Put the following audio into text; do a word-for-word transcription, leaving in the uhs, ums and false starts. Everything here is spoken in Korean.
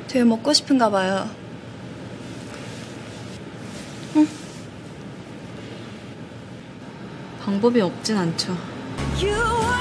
되게 먹고 싶은가 봐요. 응? 방법이 없진 않죠.